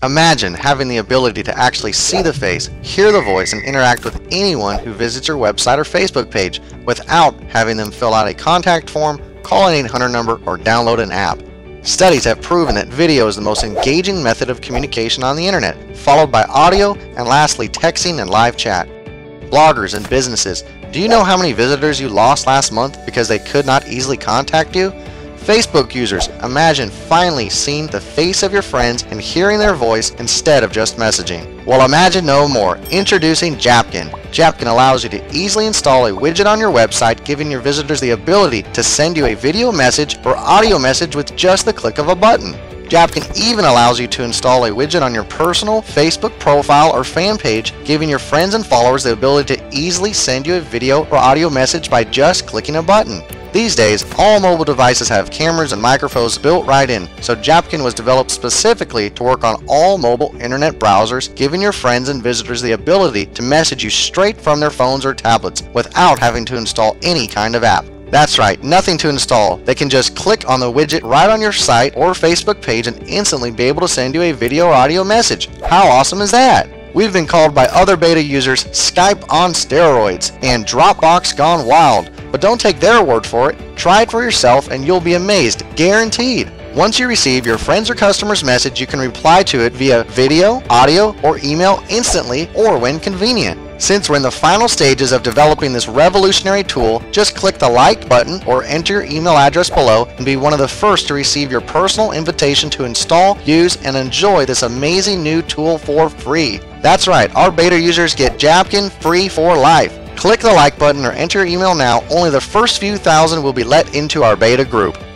Imagine having the ability to actually see the face, hear the voice, and interact with anyone who visits your website or Facebook page without having them fill out a contact form, call an 800 number, or download an app. Studies have proven that video is the most engaging method of communication on the internet, followed by audio, and lastly texting and live chat. Bloggers and businesses, do you know how many visitors you lost last month because they could not easily contact you? Facebook users, imagine finally seeing the face of your friends and hearing their voice instead of just messaging. Well, imagine no more. Introducing Japkin. Japkin allows you to easily install a widget on your website, giving your visitors the ability to send you a video message or audio message with just the click of a button. Japkin even allows you to install a widget on your personal Facebook profile or fan page, giving your friends and followers the ability to easily send you a video or audio message by just clicking a button. These days, all mobile devices have cameras and microphones built right in, so Japkin was developed specifically to work on all mobile internet browsers, giving your friends and visitors the ability to message you straight from their phones or tablets without having to install any kind of app. That's right, nothing to install. They can just click on the widget right on your site or Facebook page and instantly be able to send you a video or audio message. How awesome is that? We've been called by other beta users Skype on steroids and Dropbox gone wild, but don't take their word for it. Try it for yourself and you'll be amazed, guaranteed. Once you receive your friends or customers' message, you can reply to it via video, audio, or email instantly or when convenient. Since we're in the final stages of developing this revolutionary tool, just click the like button or enter your email address below and be one of the first to receive your personal invitation to install, use, and enjoy this amazing new tool for free. That's right, our beta users get Japkin free for life. Click the like button or enter your email now. Only the first few thousand will be let into our beta group.